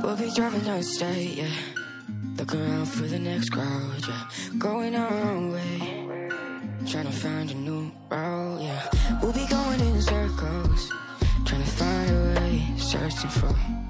We'll be driving down the state, yeah. Look around for the next crowd, yeah. Going our own way, trying to find a new route, yeah. We'll be going in circles, trying to find a way, searching for